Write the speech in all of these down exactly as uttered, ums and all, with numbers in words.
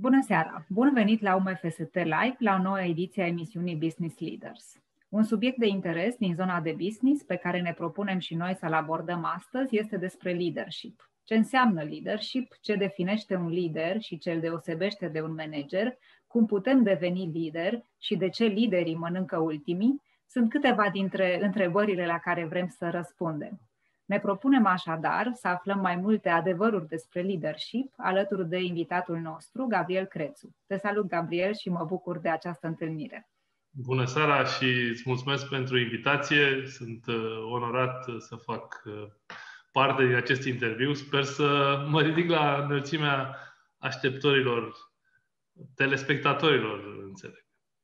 Bună seara! Bun venit la U M F S T Live, la o nouă ediție a emisiunii Business Leaders. Un subiect de interes din zona de business pe care ne propunem și noi să-l abordăm astăzi este despre leadership. Ce înseamnă leadership, ce definește un lider și ce îl deosebește de un manager, cum putem deveni lider și de ce liderii mănâncă ultimii, sunt câteva dintre întrebările la care vrem să răspundem. Ne propunem așadar să aflăm mai multe adevăruri despre leadership alături de invitatul nostru, Gabriel Crețu. Te salut, Gabriel, și mă bucur de această întâlnire. Bună seara și îți mulțumesc pentru invitație. Sunt onorat să fac parte din acest interviu. Sper să mă ridic la înălțimea așteptărilor telespectatorilor, înțeleg.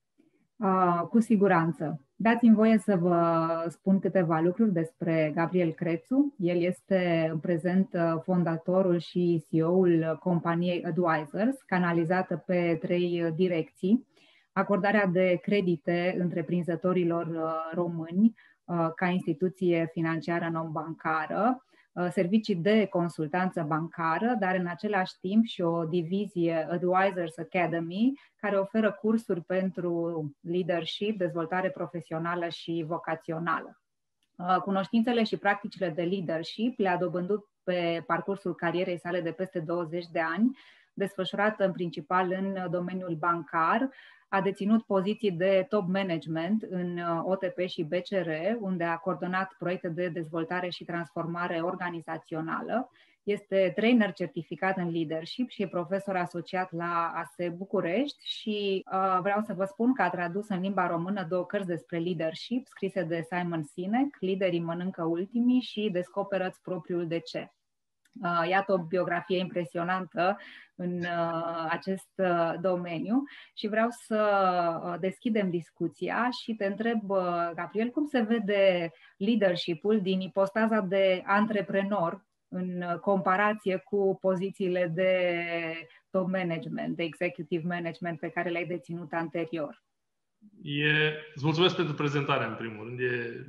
Uh, cu siguranță. Dați-mi voie să vă spun câteva lucruri despre Gabriel Crețu. El este în prezent fondatorul și C E O-ul companiei Advisors, canalizată pe trei direcții: acordarea de credite întreprinzătorilor români ca instituție financiară non-bancară, servicii de consultanță bancară, dar în același timp și o divizie Advisors Academy, care oferă cursuri pentru leadership, dezvoltare profesională și vocațională. Cunoștințele și practicile de leadership le-a dobândit pe parcursul carierei sale de peste douăzeci de ani, desfășurată în principal în domeniul bancar. A deținut poziții de top management în O T P și B C R, unde a coordonat proiecte de dezvoltare și transformare organizațională. Este trainer certificat în leadership și e profesor asociat la A S E București și uh, vreau să vă spun că a tradus în limba română două cărți despre leadership scrise de Simon Sinek, Liderii mănâncă ultimii și Descoperă-ți propriul de ce. Uh, iată o biografie impresionantă în uh, acest uh, domeniu și vreau să uh, deschidem discuția și te întreb, uh, Gabriel, cum se vede leadership-ul din ipostaza de antreprenor în comparație cu pozițiile de top management, de executive management pe care le-ai deținut anterior? E... Îți mulțumesc pentru prezentare, în primul rând. E...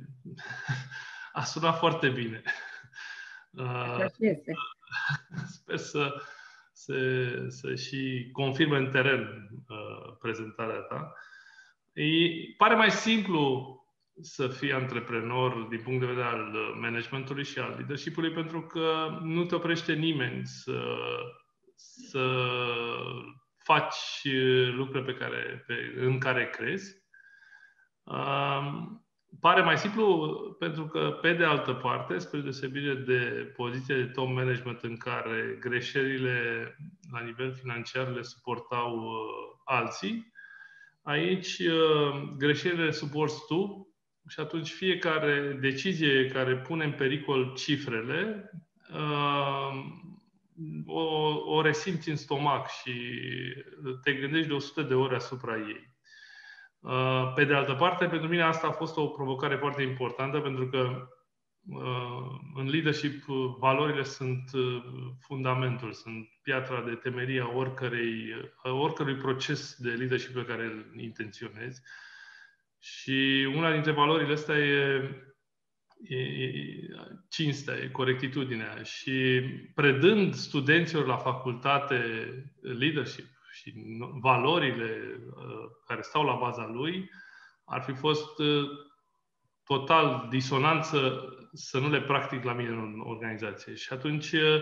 A sunat foarte bine. Așa și este. Sper să, să, să și confirme în teren uh, prezentarea ta. E, pare mai simplu să fii antreprenor din punct de vedere al managementului și al leadership-ului, pentru că nu te oprește nimeni să, să faci lucruri pe care, pe, în care crezi. Uh, Pare mai simplu pentru că, pe de altă parte, spre deosebire de poziția de top management în care greșelile la nivel financiar le suportau uh, alții, aici uh, greșelile le suporți tu și atunci fiecare decizie care pune în pericol cifrele uh, o, o resimți în stomac și te gândești de o sută de ore asupra ei. Pe de altă parte, pentru mine asta a fost o provocare foarte importantă, pentru că în leadership valorile sunt fundamentul, sunt piatra de temelie a oricărei, a oricărui proces de leadership pe care îl intenționezi. Și una dintre valorile astea e, e, e cinstea, e corectitudinea. Și predând studenților la facultate leadership și valorile uh, care stau la baza lui, ar fi fost uh, total disonant să, să nu le practic la mine în organizație. Și atunci uh,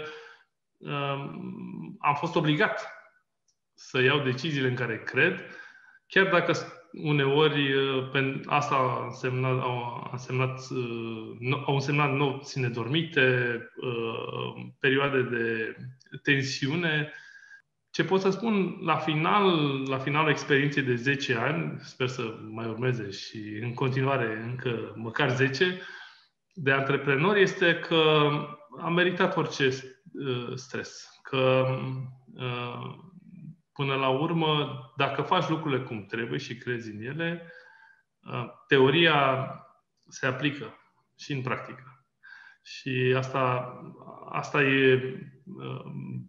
am fost obligat să iau deciziile în care cred, chiar dacă uneori uh, asta a însemnat, au, însemnat, uh, au însemnat nopți nedormite, uh, perioade de tensiune. Ce pot să spun, la final, la finalul experienței de zece ani, sper să mai urmeze și în continuare încă măcar zece, de antreprenor, este că am meritat orice stres. Că până la urmă, dacă faci lucrurile cum trebuie și crezi în ele, teoria se aplică și în practică. Și asta, asta e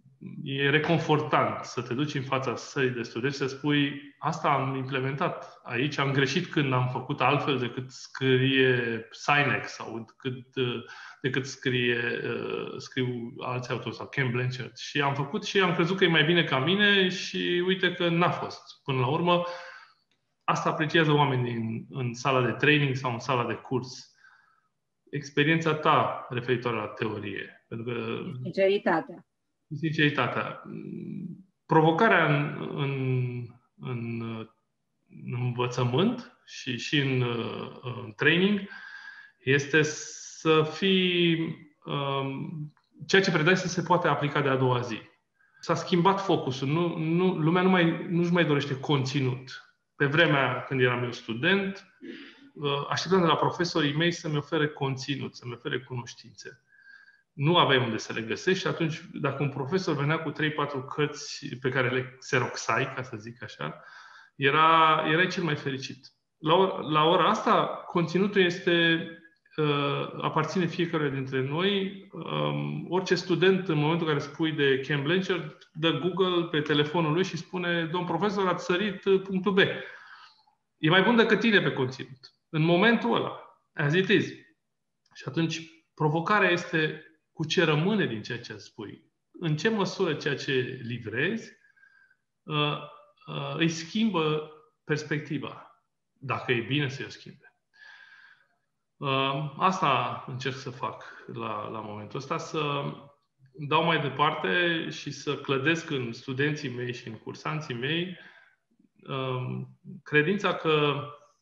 e reconfortant să te duci în fața sării de studenți și să spui asta am implementat. Aici am greșit când am făcut altfel decât scrie Sinex sau decât, decât scrie, scriu alți autori sau Ken Blanchard. Și am făcut și am crezut că e mai bine ca mine și uite că n-a fost. Până la urmă, asta apreciază oamenii în, în sala de training sau în sala de curs. Experiența ta referitoare la teorie. Pentru că sinceritatea. Sinceritatea. Provocarea în, în, în, în învățământ și, și în, în training este să fii um, ceea ce predai să se poate aplica de a doua zi. S-a schimbat focusul. Nu, nu, lumea nu mai, nu-și mai dorește conținut. Pe vremea când eram eu student, așteptam de la profesorii mei să-mi ofere conținut, să-mi ofere cunoștințe. Nu aveai unde să le găsești și atunci, dacă un profesor venea cu trei patru cărți pe care le xeroxai, ca să zic așa, era, erai cel mai fericit. La, or, la ora asta, conținutul este, uh, aparține fiecare dintre noi. Um, orice student, în momentul în care spui de Ken Blanchard, dă Google pe telefonul lui și spune: domn profesor, ați sărit punctul B. E mai bun decât tine pe conținut. În momentul ăla. As it is. Și atunci, provocarea este cu ce rămâne din ceea ce spui. În ce măsură ceea ce livrezi uh, uh, îi schimbă perspectiva. Dacă e bine să o schimbe. Uh, asta încerc să fac la, la momentul ăsta, să dau mai departe și să clădesc în studenții mei și în cursanții mei uh, credința că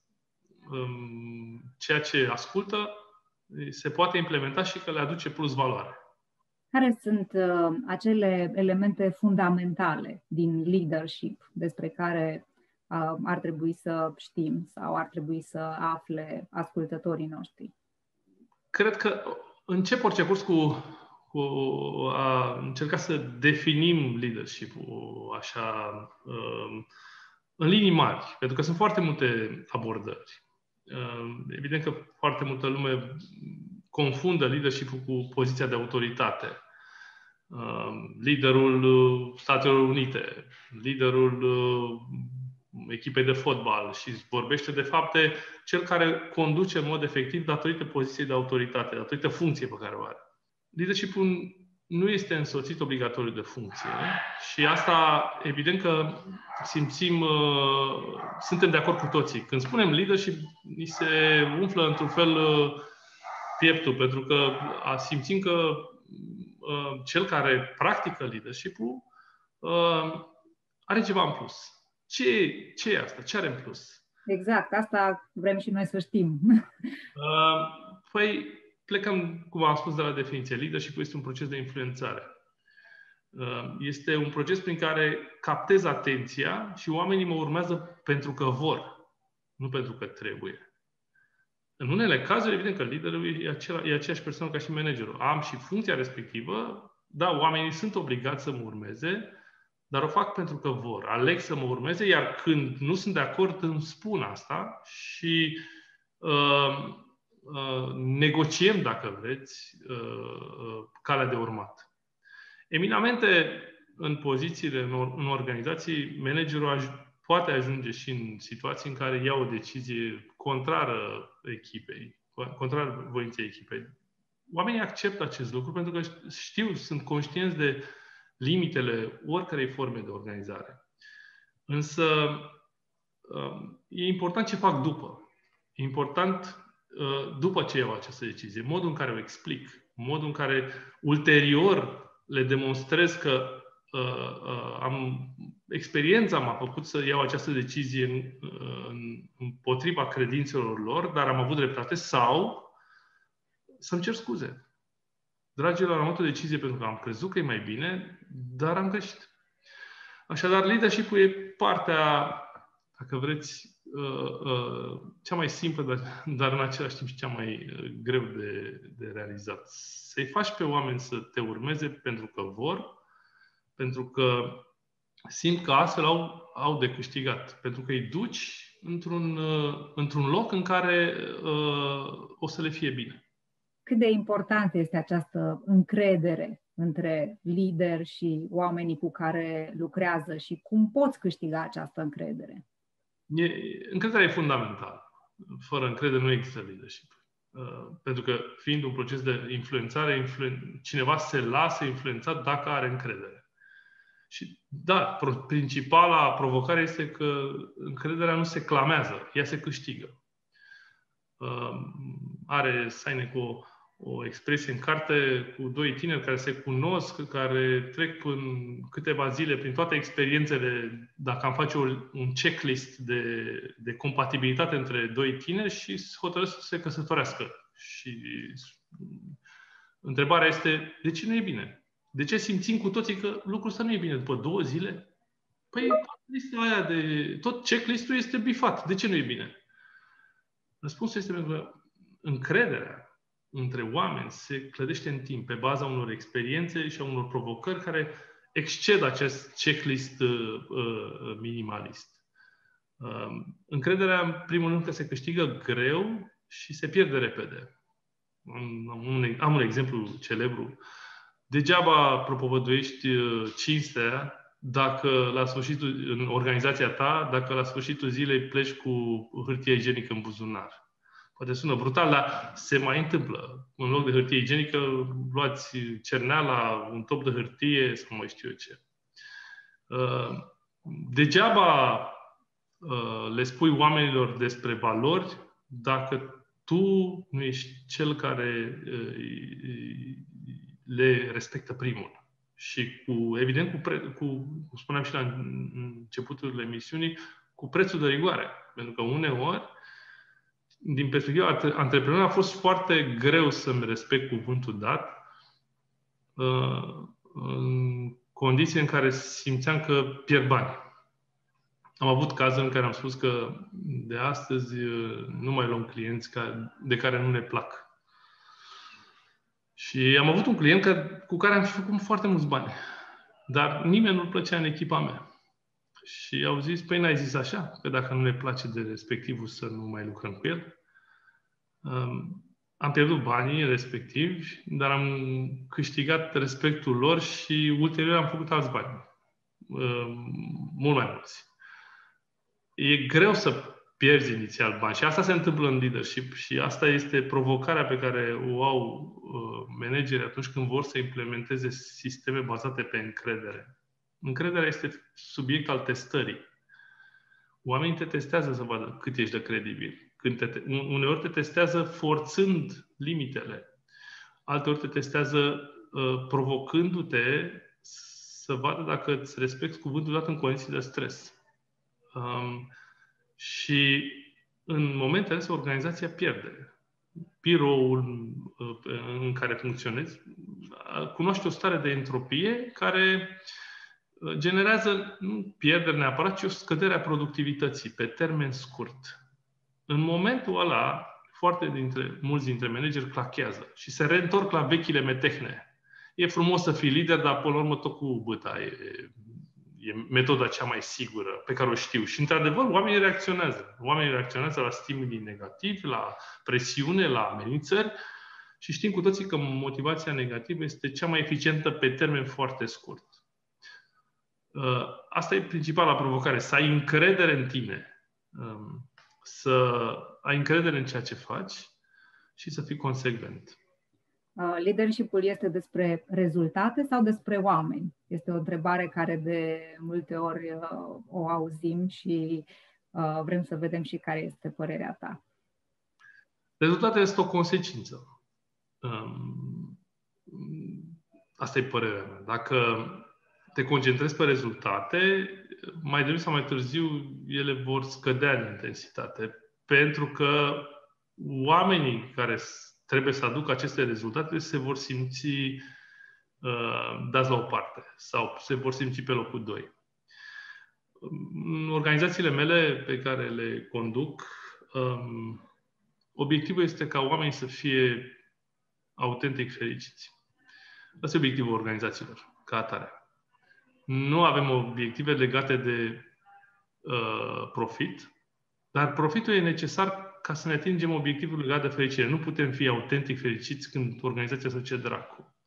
um, ceea ce ascultă se poate implementa și că le aduce plus valoare. Care sunt uh, acele elemente fundamentale din leadership despre care uh, ar trebui să știm sau ar trebui să afle ascultătorii noștri? Cred că încep orice curs cu, cu a încerca să definim leadership-ul așa uh, în linii mari, pentru că sunt foarte multe abordări. Evident că foarte multă lume confundă leadership-ul cu poziția de autoritate. Liderul Statelor Unite, liderul echipei de fotbal și vorbește de fapt de cel care conduce în mod efectiv datorită poziției de autoritate, datorită funcției pe care o are. Leadership-ul nu este însoțit obligatoriu de funcție și asta, evident că simțim, uh, suntem de acord cu toții. Când spunem leadership, ni se umflă într-un fel uh, pieptul, pentru că simțim că uh, cel care practică leadership-ul uh, are ceva în plus. Ce, ce e asta? Ce are în plus? Exact, asta vrem și noi să știm. uh, păi, plecăm, cum am spus, de la definiție. Leadership-ul este un proces de influențare. Este un proces prin care captez atenția și oamenii mă urmează pentru că vor, nu pentru că trebuie. În unele cazuri, evident că liderul e, acela, e aceeași persoană ca și managerul. Am și funcția respectivă, da, oamenii sunt obligați să mă urmeze, dar o fac pentru că vor. Aleg să mă urmeze, iar când nu sunt de acord, îmi spun asta și uh, uh, negociem, dacă vreți, uh, calea de urmat. Eminamente, în pozițiile, în, or, în organizații, managerul aj- poate ajunge și în situații în care ia o decizie contrară echipei, contrară voinței echipei. Oamenii acceptă acest lucru pentru că știu, sunt conștienți de limitele oricărei forme de organizare. Însă, e important ce fac după. E important, după ce iau această decizie, modul în care o explic, modul în care ulterior le demonstrez că uh, uh, am, experiența m-a făcut să iau această decizie în, în, împotriva credințelor lor, dar am avut dreptate, sau să-mi cer scuze. Dragilor, am luat o decizie pentru că am crezut că e mai bine, dar am greșit. Așadar, leadership-ul e partea, dacă vreți, uh, uh, cea mai simplă, dar, dar în același timp și cea mai uh, greu de, de realizat. Să-i faci pe oameni să te urmeze pentru că vor, pentru că simt că astfel au, au de câștigat. Pentru că îi duci într-un, uh, într-un loc în care uh, o să le fie bine. Cât de importantă este această încredere între lider și oamenii cu care lucrează și cum poți câștiga această încredere? E, încrederea e fundamentală. Fără încredere nu există leadership. Uh, pentru că, fiind un proces de influențare, influen... cineva se lasă influențat dacă are încredere. Și, da, pro- principala provocare este că încrederea nu se clamează, ea se câștigă. Uh, are Sinek o, o expresie în carte cu doi tineri care se cunosc, care trec în câteva zile prin toate experiențele, dacă am face un checklist de, de compatibilitate între doi tineri și se hotărăsc să se căsătorească. Și întrebarea este, de ce nu e bine? De ce simțim cu toții că lucrul ăsta nu e bine după două zile? Păi lista aia de... tot checklistul este bifat. De ce nu e bine? Răspunsul este pentru că încrederea între oameni se clădește în timp, pe baza unor experiențe și a unor provocări care exced acest checklist uh, uh, minimalist. Uh, încrederea, în primul rând, că se câștigă greu și se pierde repede. Am un, am un exemplu celebru. Degeaba propovăduiești uh, cinstea dacă la sfârșitul, în organizația ta, dacă la sfârșitul zilei pleci cu hârtie igienică în buzunar. Poate sună brutal, dar se mai întâmplă. În loc de hârtie igienică, luați cerneala, un top de hârtie sau mai știu eu ce. Degeaba le spui oamenilor despre valori dacă tu nu ești cel care le respectă primul. Și cu, evident, cu, pre, cu, cum spuneam și la începutul emisiunii, cu prețul de rigoare. Pentru că uneori, din perspectiva antreprenorului, a fost foarte greu să-mi respect cuvântul dat, în condiții în care simțeam că pierd bani. Am avut cazuri în care am spus că de astăzi nu mai luăm clienți de care nu ne plac. Și am avut un client cu care am făcut foarte mulți bani. Dar nimeni nu-l plăcea în echipa mea. Și au zis, păi n-ai zis așa? Că dacă nu ne place de respectivul să nu mai lucrăm cu el. Um, am pierdut banii respectivi, dar am câștigat respectul lor și ulterior am făcut alți bani. Um, mult mai mulți. E greu să pierzi inițial bani. Și asta se întâmplă în leadership și asta este provocarea pe care o au uh, managerii atunci când vor să implementeze sisteme bazate pe încredere. Încrederea este subiect al testării. Oamenii te testează să vadă cât ești de credibil. Când te, uneori te testează forțând limitele. Alteori te testează uh, provocându-te să vadă dacă îți respecti cuvântul dat în condiții de stres. Um, Și în momentele astea, organizația pierde. Biroul în care funcționezi cunoaște o stare de entropie care generează, nu pierdere neapărat, ci o scădere a productivității pe termen scurt. În momentul ăla, foarte dintre, mulți dintre manageri clachează și se reîntorc la vechile metehne. E frumos să fii lider, dar până la urmă tot cu băta. E, E metoda cea mai sigură pe care o știu. Și, într-adevăr, oamenii reacționează. Oamenii reacționează la stimuli negativi, la presiune, la amenințări și știm cu toții că motivația negativă este cea mai eficientă pe termen foarte scurt. Asta e principala provocare, să ai încredere în tine, să ai încredere în ceea ce faci și să fii consecvent. Leadership-ul este despre rezultate sau despre oameni? Este o întrebare care de multe ori o auzim și vrem să vedem și care este părerea ta. Rezultatul este o consecință. Asta e părerea mea. Dacă te concentrezi pe rezultate, mai devreme sau mai târziu ele vor scădea în intensitate. Pentru că oamenii care trebuie să aducă aceste rezultate se vor simți uh, dați la o parte sau se vor simți pe locul doi. În organizațiile mele pe care le conduc, um, obiectivul este ca oamenii să fie autentic fericiți. Asta e obiectivul organizațiilor, ca atare. Nu avem obiective legate de uh, profit, dar profitul e necesar ca să ne atingem obiectivul legat de fericire. Nu putem fi autentic fericiți când organizația se duce dracu.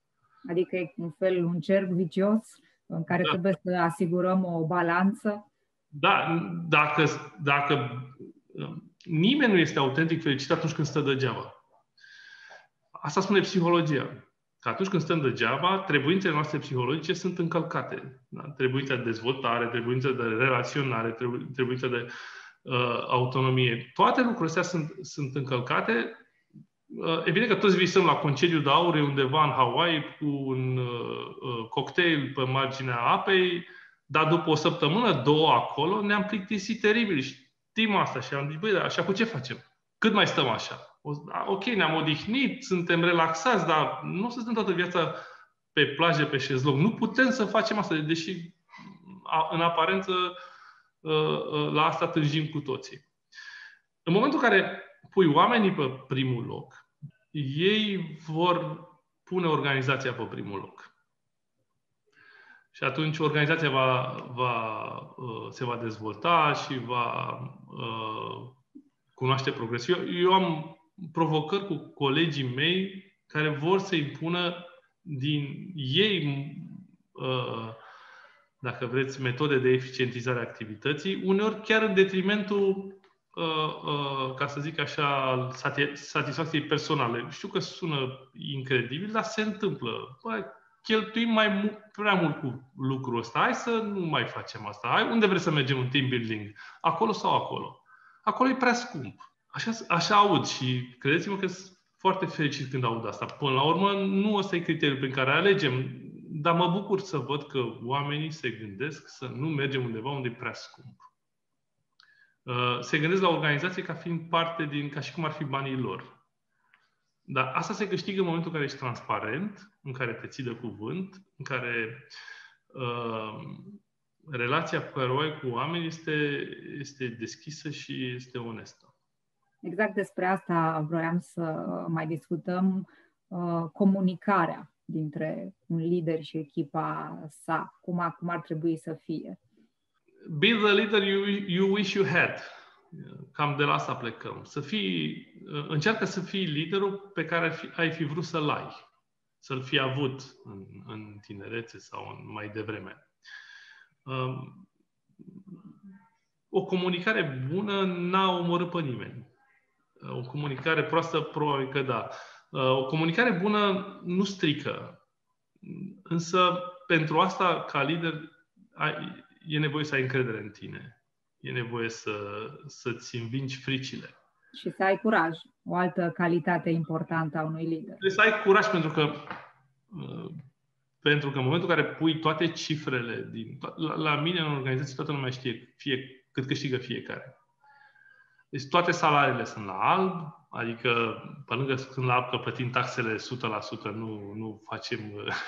Adică e un fel, un cerc vicios în care Da. trebuie să asigurăm o balanță. Da, dacă, dacă nimeni nu este autentic fericit atunci când stă degeaba. Asta spune psihologia. Că atunci când stăm degeaba, trebuințele noastre psihologice sunt încălcate. Da? Trebuința de dezvoltare, trebuința de relaționare, trebu- trebuința de uh, autonomie. Toate lucrurile astea sunt, sunt încălcate. Uh, evident că toți visăm la concediu de aur undeva în Hawaii cu un uh, cocktail pe marginea apei, dar după o săptămână, două acolo, ne-am plictisit teribil. Știm asta și am zis, băi, dar așa cu ce facem? Cât mai stăm așa? Ok, ne-am odihnit, suntem relaxați, dar nu o să stăm toată viața pe plajă, pe șezlong. Nu putem să facem asta, deși în aparență la asta tânjim cu toții. În momentul în care pui oamenii pe primul loc, ei vor pune organizația pe primul loc. Și atunci organizația va, va, se va dezvolta și va cunoaște progres. Eu, eu am provocări cu colegii mei care vor să impună din ei, dacă vreți, metode de eficientizare a activității, uneori chiar în detrimentul, ca să zic așa, al satisfacției personale. Știu că sună incredibil, dar se întâmplă. Bă, cheltuim mai mult, prea mult cu lucrul ăsta. Hai să nu mai facem asta. Hai, unde vreți să mergem în team building? Acolo sau acolo? Acolo e prea scump. Așa, așa aud și credeți-mă că sunt foarte fericit când aud asta. Până la urmă, nu ăsta e criteriul prin care alegem, dar mă bucur să văd că oamenii se gândesc să nu mergem undeva unde e prea scump. Se gândesc la organizație ca fiind parte din, ca și cum ar fi banii lor. Dar asta se câștigă în momentul în care ești transparent, în care te ții de cuvânt, în care uh, relația pe care o ai cu oameni este, este deschisă și este onestă. Exact despre asta vroiam să mai discutăm, uh, comunicarea dintre un lider și echipa sa, cum, a, cum ar trebui să fie. Be the leader you, you wish you had. Cam de la asta plecăm. Să fii, încearcă să fii liderul pe care fi, ai fi vrut să-l ai, să-l fi avut în, în tinerețe sau în mai devreme. Um, o comunicare bună n-a omorât pe nimeni. O comunicare proastă, probabil că da. O comunicare bună nu strică. Însă, pentru asta, ca lider, ai, e nevoie să ai încredere în tine. E nevoie să, să-ți învingi fricile. Și să ai curaj. O altă calitate importantă a unui lider. Trebuie să ai curaj pentru că, pentru că în momentul în care pui toate cifrele, din, la, la mine în organizație toată lumea știe fie, cât câștigă fiecare. Deci toate salariile sunt la alb, adică pe lângă sunt la alb că plătim taxele o sută la sută, nu, nu facem...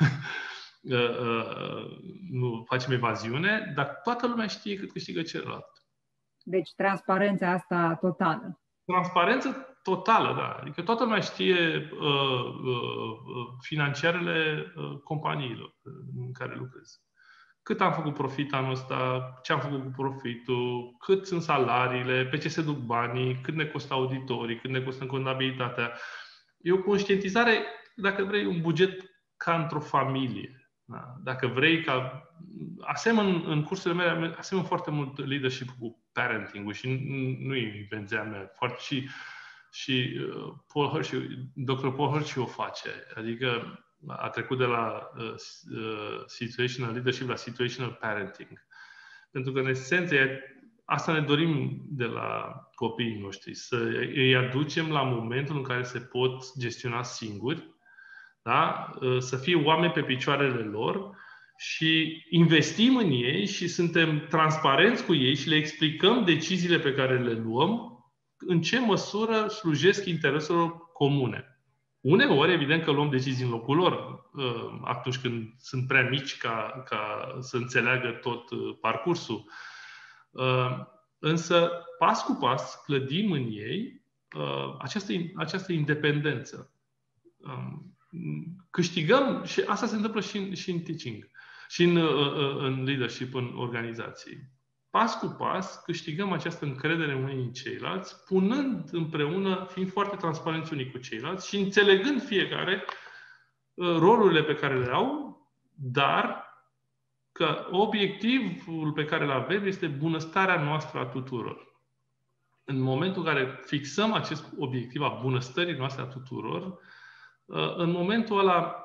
nu facem evaziune, dar toată lumea știe cât câștigă celălalt. Deci transparența asta totală. Transparență totală, da. Adică toată lumea știe uh, uh, financiarele uh, companiilor în care lucrez. Cât am făcut profit anul ăsta, ce am făcut cu profitul, cât sunt salariile, pe ce se duc banii, cât ne costă auditorii, cât ne costă contabilitatea. E o conștientizare, dacă vrei, un buget ca într-o familie. Da. Dacă vrei ca... Asemăn, în cursurile mele, asemăn foarte mult leadership cu parenting-ul și nu e invenția mea. Foarte și, și uh, Paul Hershey, doctor Paul Hershey o face. Adică a trecut de la uh, uh, situational leadership la situational parenting. Pentru că, în esență, asta ne dorim de la copiii noștri. Să îi aducem la momentul în care se pot gestiona singuri, da? Să fie oameni pe picioarele lor și investim în ei și suntem transparenți cu ei și le explicăm deciziile pe care le luăm, în ce măsură slujesc intereselor comune. Uneori, evident că luăm decizii în locul lor, atunci când sunt prea mici ca, ca să înțeleagă tot parcursul. Însă, pas cu pas, clădim în ei această, această independență. Câștigăm, și asta se întâmplă și în, și în teaching, și în, în leadership, în organizații. Pas cu pas câștigăm această încredere unii în ceilalți, punând împreună, fiind foarte transparenți unii cu ceilalți și înțelegând fiecare rolurile pe care le au, dar că obiectivul pe care îl avem este bunăstarea noastră a tuturor. În momentul în care fixăm acest obiectiv a bunăstării noastre a tuturor, în momentul ăla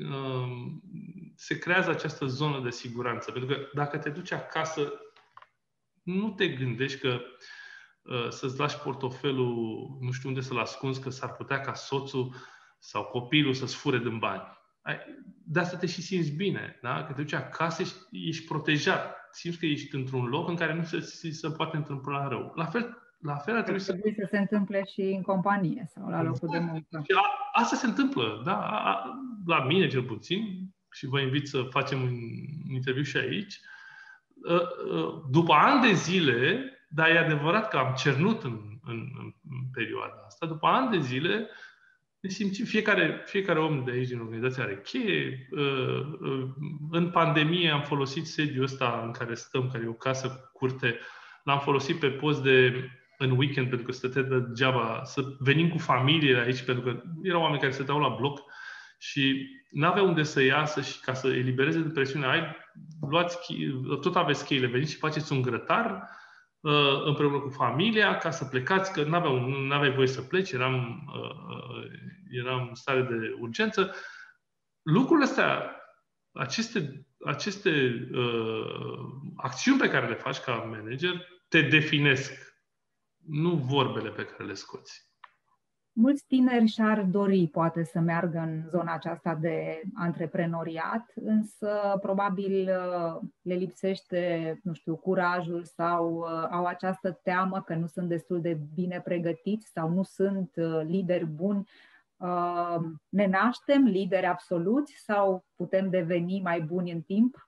se creează această zonă de siguranță. Pentru că dacă te duci acasă, nu te gândești că să-ți lași portofelul, nu știu unde să-l ascunzi, că s-ar putea ca soțul sau copilul să-ți fure din bani. De asta te și simți bine, da? Că te duci acasă, ești, ești protejat. Simți că ești într-un loc în care nu se, se poate întâmpla rău. La fel, la fel ar trebui să... să se întâmple și în companie sau la locul exact. de muncă. Și a, asta se întâmplă, da? A, a, la mine cel puțin, și vă invit să facem un interviu și aici. După ani de zile, dar e adevărat că am cernut în, în, în perioada asta, după ani de zile ne simțim, fiecare, fiecare om de aici din organizație are cheie. În pandemie am folosit sediul ăsta în care stăm, care e o casă cu curte, l-am folosit pe post de în weekend, pentru că stătea degeaba să venim cu familiile aici, pentru că erau oameni care stăteau la bloc și n-aveau unde să iasă și ca să elibereze de presiune, ai, luați, tot aveți cheile, veniți și faceți un grătar uh, împreună cu familia ca să plecați, că n-aveau, n-aveai voie să pleci, eram, uh, eram în stare de urgență. Lucrurile astea, aceste, aceste uh, acțiuni pe care le faci ca manager, te definesc, nu vorbele pe care le scoți. Mulți tineri și-ar dori, poate, să meargă în zona aceasta de antreprenoriat, însă probabil le lipsește, nu știu, curajul sau au această teamă că nu sunt destul de bine pregătiți sau nu sunt lideri buni. Ne naștem lideri absoluți sau putem deveni mai buni în timp?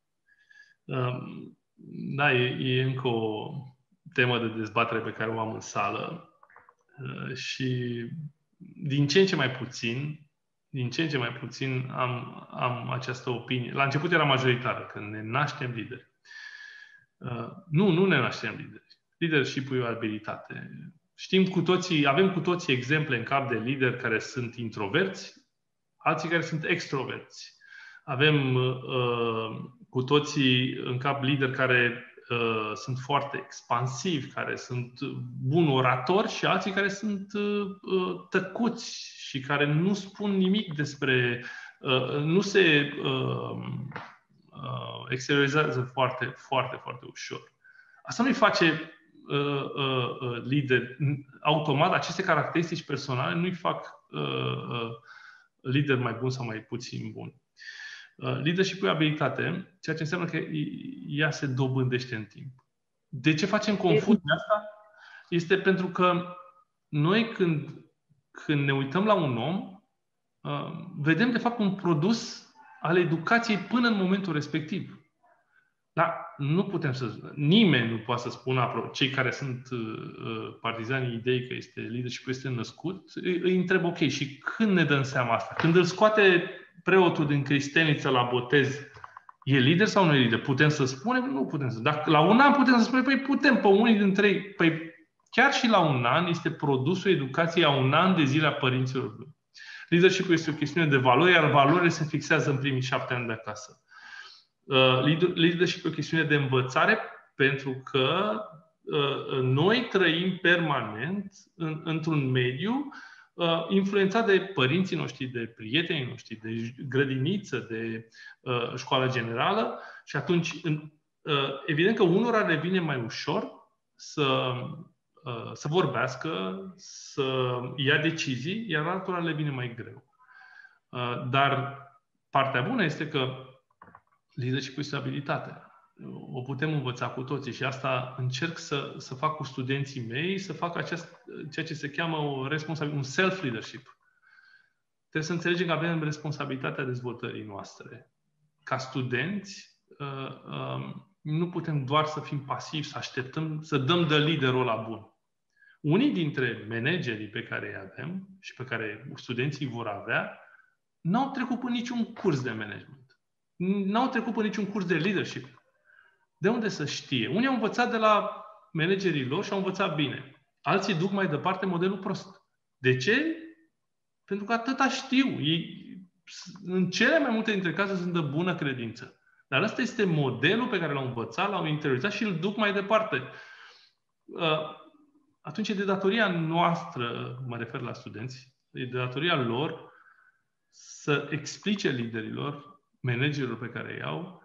Da, e, e încă o temă de dezbatere pe care o am în sală. Și din ce în ce mai puțin, din ce în ce mai puțin am, am această opinie. La început era majoritară, că ne naștem lideri. Uh, nu, nu ne naștem lideri. Leadership-ul e o abilitate. Știm cu toții, avem cu toții exemple în cap de lideri care sunt introverți, alții care sunt extroverți. Avem uh, cu toții în cap lideri care Uh, sunt foarte expansivi, care sunt buni oratori și alții care sunt uh, tăcuți și care nu spun nimic despre... Uh, nu se uh, uh, exteriorizează foarte, foarte, foarte ușor. Asta nu-i face uh, uh, lider. Automat, aceste caracteristici personale nu-i fac uh, uh, lider mai bun sau mai puțin bun. Leadership-ul e abilitate, ceea ce înseamnă că ea se dobândește în timp. De ce facem confuzia asta? Este pentru că noi când, când ne uităm la un om, vedem de fapt un produs al educației până în momentul respectiv. Dar nu putem să... Nimeni nu poate să spună, cei care sunt partizanii ideii că este leadership este născut, îi întreb, ok, și când ne dăm seama asta? Când îl scoate preotul din cristelniță la botez, e lider sau nu e lider? Putem să spunem? Nu putem să. Dacă la un an putem să spunem, păi putem, pe unii dintre ei, păi chiar și la un an este produsul educației a un an de zile a părinților lui. Leadership-ul este o chestiune de valori, iar valorile se fixează în primii șapte ani de acasă. Uh, leadership e o chestiune de învățare, pentru că uh, noi trăim permanent în, într-un mediu Uh, influențat de părinții noștri, de prietenii noștri, de grădiniță, de uh, școală generală și atunci, în, uh, evident că unora le vine mai ușor să, uh, să vorbească, să ia decizii, iar altora le vine mai greu. Uh, dar partea bună este că leadership-ul este abilitate. O putem învăța cu toții și asta încerc să, să fac cu studenții mei, să fac acest, ceea ce se cheamă o responsabil, un self-leadership. Trebuie să înțelegem că avem responsabilitatea dezvoltării noastre. Ca studenți, nu putem doar să fim pasivi, să așteptăm, să dăm de liderul ăla bun. Unii dintre managerii pe care îi avem și pe care studenții vor avea, n-au trecut pe niciun curs de management. N-au trecut pe niciun curs de leadership. De unde să știe? Unii au învățat de la managerii lor și au învățat bine. Alții duc mai departe modelul prost. De ce? Pentru că atâta știu. Ei în cele mai multe dintre cazuri sunt de bună credință. Dar ăsta este modelul pe care l-au învățat, l-au interiorizat și îl duc mai departe. Atunci e de datoria noastră, mă refer la studenți, e de datoria lor să explice liderilor, managerilor pe care îi au,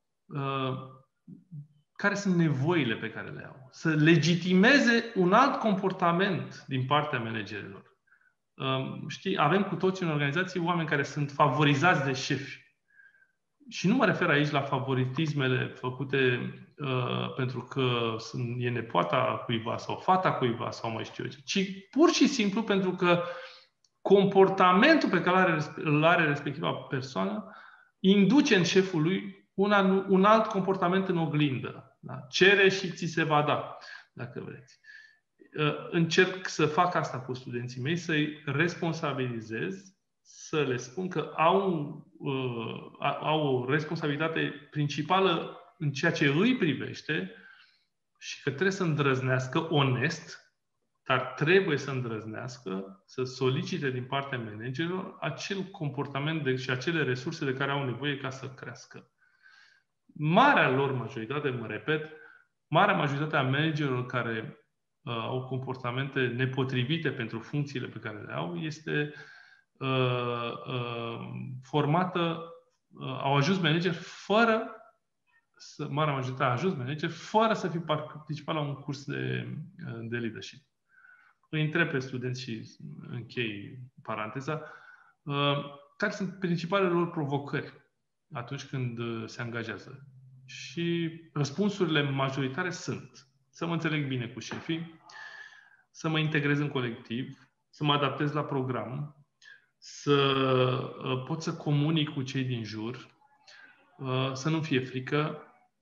care sunt nevoile pe care le au. Să legitimeze un alt comportament din partea managerilor. Știi, avem cu toții în organizații oameni care sunt favorizați de șefi. Și nu mă refer aici la favoritismele făcute uh, pentru că sunt, e nepoata cuiva sau fata cuiva sau mai știu eu ce, ci pur și simplu pentru că comportamentul pe care îl are respectiva persoană induce în șeful lui un, un alt comportament în oglindă. Da? Cere și ți se va da, dacă vreți. Uh, încerc să fac asta cu studenții mei, să-i responsabilizez, să le spun că au, uh, au o responsabilitate principală în ceea ce îi privește și că trebuie să îndrăznească onest, dar trebuie să îndrăznească, să solicite din partea managerilor acel comportament de, și acele resurse de care au nevoie ca să crească. Marea lor majoritate, mă repet, marea majoritate a managerilor care uh, au comportamente nepotrivite pentru funcțiile pe care le au este Uh, uh, formată, uh, au ajuns manager fără să, marea majoritate a ajuns manager fără să fi participat la un curs de, de leadership. Îi întreb pe studenți și închei paranteza, uh, care sunt principalele lor provocări atunci când se angajează. Și răspunsurile majoritare sunt să mă înțeleg bine cu șefii, să mă integrez în colectiv, să mă adaptez la program, să uh, pot să comunic cu cei din jur, uh, să nu fie frică.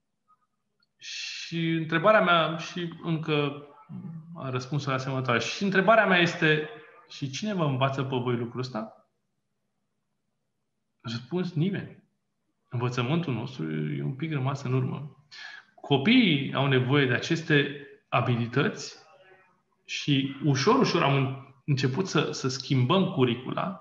Și întrebarea mea, și încă răspunsul asemănătoare, și întrebarea mea este, și cine vă învață pe voi lucrul ăsta? Răspuns, nimeni. Învățământul nostru e un pic rămas în urmă. Copiii au nevoie de aceste abilități și ușor, ușor am început să, să schimbăm curicula,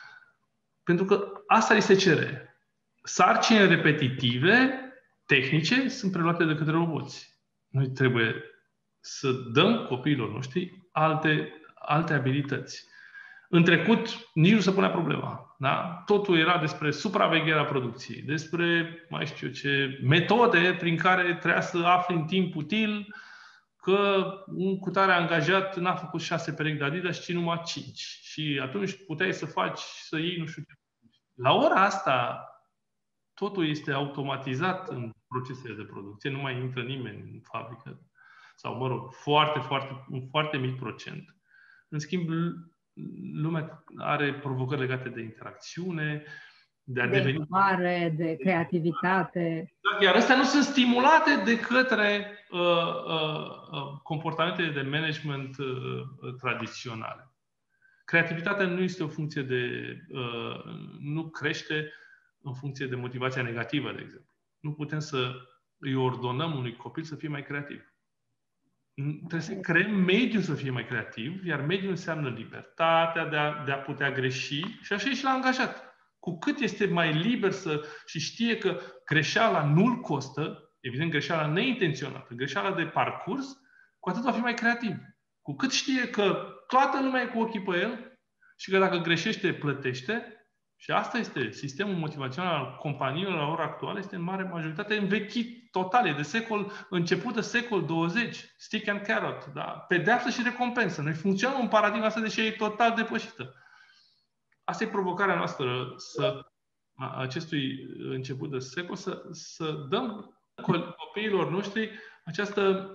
pentru că asta li se cere. Sarcini repetitive, tehnice, sunt preluate de către roboți. Noi trebuie să dăm copiilor noștri alte, alte abilități. În trecut, nici nu se punea problema. Da? Totul era despre supravegherea producției, despre, mai știu ce, metode prin care trebuia să afli în timp util că un cutare angajat n-a făcut șase perechi de Adidas, ci numai cinci. Și atunci puteai să faci, să iei nu știu ce. La ora asta, totul este automatizat în procesele de producție, nu mai intră nimeni în fabrică. Sau, mă rog, foarte, foarte, un foarte mic procent. În schimb, lumea are provocări legate de interacțiune, de a de deveni... inovare, de creativitate. Iar astea nu sunt stimulate de către uh, uh, comportamentele de management uh, tradiționale. Creativitatea nu este o funcție de... Uh, nu crește în funcție de motivația negativă, de exemplu. Nu putem să îi ordonăm unui copil să fie mai creativ. Trebuie să creăm mediul să fie mai creativ, iar mediul înseamnă libertatea de a, de a putea greși și așa e și la angajat. Cu cât este mai liber să, și știe că greșeala nu-l costă, evident greșeala neintenționată, greșeala de parcurs, cu atât va fi mai creativ. Cu cât știe că toată lumea e cu ochii pe el și că dacă greșește, plătește, și asta este sistemul motivațional al companiilor la ora actuală, este în mare majoritate învechit total, e de secol, început de secol douăzeci, stick and carrot, da? Pedeapsă și recompensă. Noi funcționăm în paradigma asta, deși e total depășită. Asta e provocarea noastră, să, a acestui început de secol, să, să dăm copiilor noștri această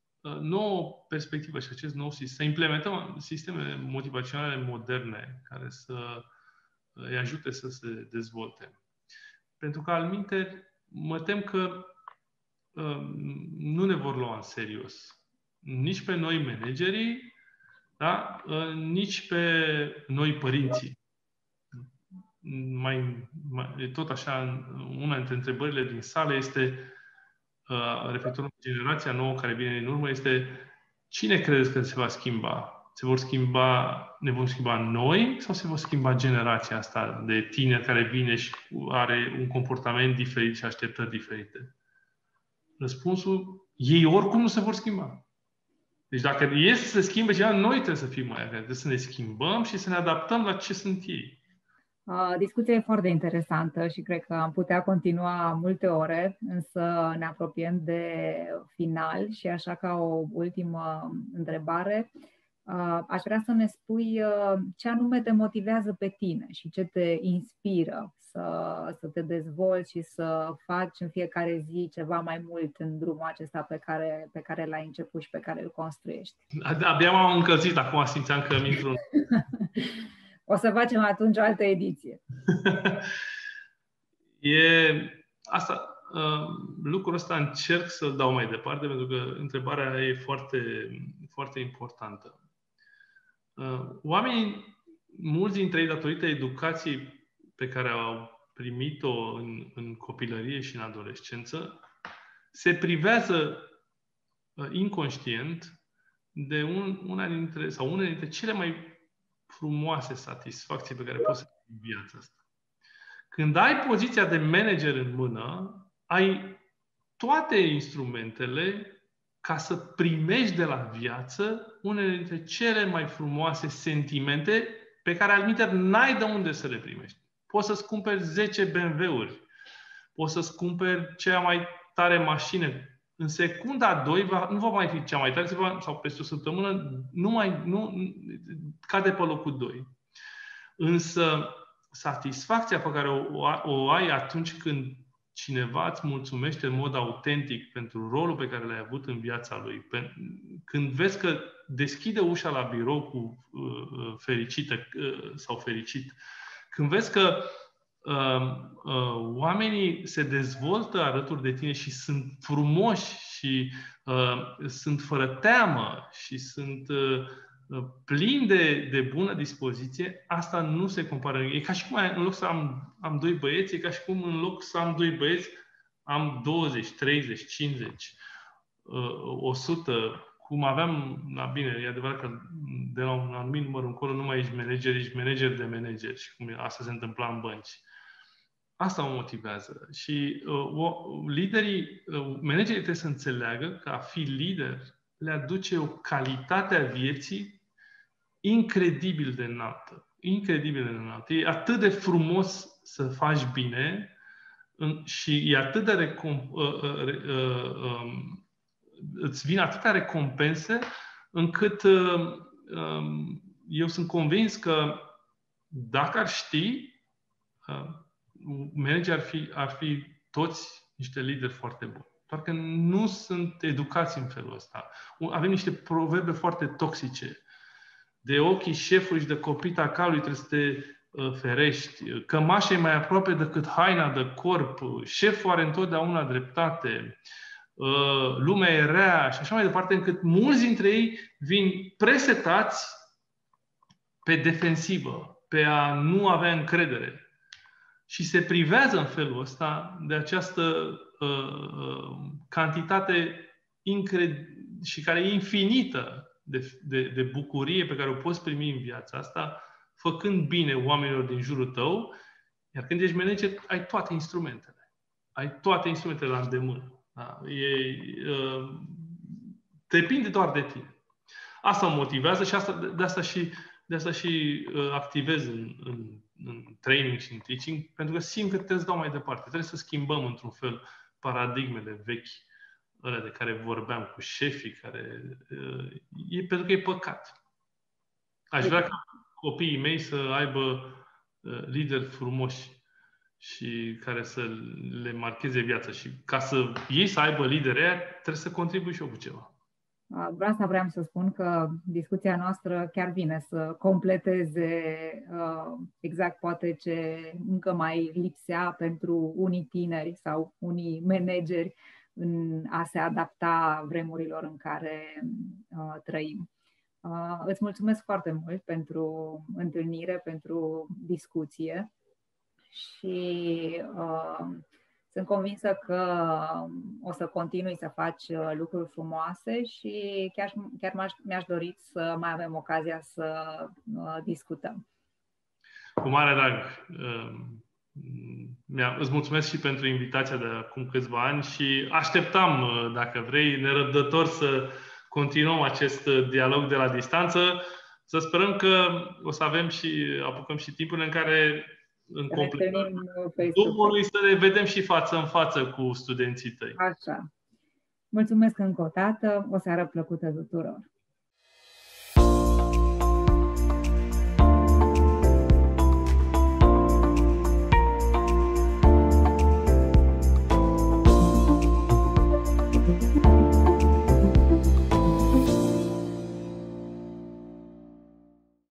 nouă perspectivă și acest nou sistem, să implementăm sisteme motivaționale moderne care să îi ajute să se dezvolte. Pentru că, altminteri, mă tem că uh, nu ne vor lua în serios. Nici pe noi managerii, da? uh, nici pe noi părinții. Mai, mai, tot așa, una dintre întrebările din sală este, uh, referitor la generația nouă care vine din urmă, este cine credeți că se va schimba? Se vor schimba, ne vom schimba noi sau se vor schimba generația asta de tineri care vine și are un comportament diferit și așteptări diferite? Răspunsul, ei oricum nu se vor schimba. Deci dacă e să se schimbe ceva, noi trebuie să fim mai atenți, trebuie să ne schimbăm și să ne adaptăm la ce sunt ei. Discuția e foarte interesantă și cred că am putea continua multe ore, însă ne apropiem de final și așa ca o ultimă întrebare, aș vrea să ne spui ce anume te motivează pe tine și ce te inspiră să, să te dezvolți și să faci în fiecare zi ceva mai mult în drumul acesta pe care, pe care l-ai început și pe care îl construiești. Abia m-am încălzit, acum simțeam că îmi intru. O să facem atunci o altă ediție. e, asta, lucrul ăsta încerc să-l dau mai departe, pentru că întrebarea e foarte, foarte importantă. Oamenii, mulți dintre ei, datorită educației pe care au primit-o în, în copilărie și în adolescență, se privează inconștient de un, una dintre, sau una dintre cele mai frumoase satisfacții pe care poți să ai în viața asta. Când ai poziția de manager în mână, ai toate instrumentele ca să primești de la viață unele dintre cele mai frumoase sentimente pe care alminteri n-ai de unde să le primești. Poți să-ți cumperi zece B M W-uri, poți să-ți cumperi cea mai tare mașină. În secunda a doi va, nu va mai fi cea mai tare, va, sau peste o săptămână, nu mai, nu, cade pe locul doi. Însă, satisfacția pe care o, o ai atunci când cineva îți mulțumește în mod autentic pentru rolul pe care l-ai avut în viața lui, când vezi că deschide ușa la birou cu uh, fericită uh, sau fericit, când vezi că uh, uh, oamenii se dezvoltă alături de tine și sunt frumoși și uh, sunt fără teamă și sunt uh, plini de, de bună dispoziție, asta nu se compară. E ca și cum în loc să am, am doi băieți, e ca și cum în loc să am doi băieți, am douăzeci, treizeci, cincizeci, o sută, cum aveam, na bine, e adevărat că de la un anumit număr încolo nu mai ești manager, ești manager de manageri și cum asta se întâmpla în bănci. Asta mă motivează. Și uh, liderii, uh, managerii trebuie să înțeleagă că a fi lider le aduce o calitate a vieții incredibil de înaltă. Incredibil de înaltă. E atât de frumos să faci bine în, și e atât de recom, uh, uh, uh, uh, îți vin atâtea recompense încât uh, uh, eu sunt convins că dacă ar ști, uh, managerii ar fi, ar fi toți niște lideri foarte buni. Doar că nu sunt educați în felul ăsta. Avem niște proverbe foarte toxice. De ochii șefului și de copita calului trebuie să te uh, ferești. Cămașa e mai aproape decât haina de corp. Șeful are întotdeauna dreptate. Uh, lumea e rea și așa mai departe, încât mulți dintre ei vin presetați pe defensivă, pe a nu avea încredere. Și se privează în felul ăsta de această uh, cantitate incred- și care e infinită de, de, de bucurie pe care o poți primi în viața asta, făcând bine oamenilor din jurul tău, iar când ești manager, ai toate instrumentele. Ai toate instrumentele la îndemână. Da? E, uh, depinde doar de tine. Asta mă motivează și asta, de asta și, de asta și uh, activez în, în în training și în teaching, pentru că simt că trebuie să dau mai departe. Trebuie să schimbăm într-un fel paradigmele vechi, alea de care vorbeam cu șefii, care e pentru că e păcat. Aș vrea ca copiii mei să aibă lideri frumoși și care să le marcheze viața. Și ca să ei să aibă lideri aia, trebuie să contribui și eu cu ceva. Asta vreau să spun, că discuția noastră chiar vine să completeze exact poate ce încă mai lipsea pentru unii tineri sau unii manageri în a se adapta vremurilor în care trăim. Îți mulțumesc foarte mult pentru întâlnire, pentru discuție și Sunt convinsă că o să continui să faci lucruri frumoase și chiar, chiar mi-aș dori să mai avem ocazia să discutăm. Cu mare drag. Îți mulțumesc și pentru invitația de acum câțiva ani și așteptam, dacă vrei, nerăbdător să continuăm acest dialog de la distanță. Să sperăm că o să avem și apucăm și timpul în care în completarea Zoom-ului să ne vedem și față în față cu studenții tăi. Așa. Mulțumesc încă o dată. O seară plăcută tuturor.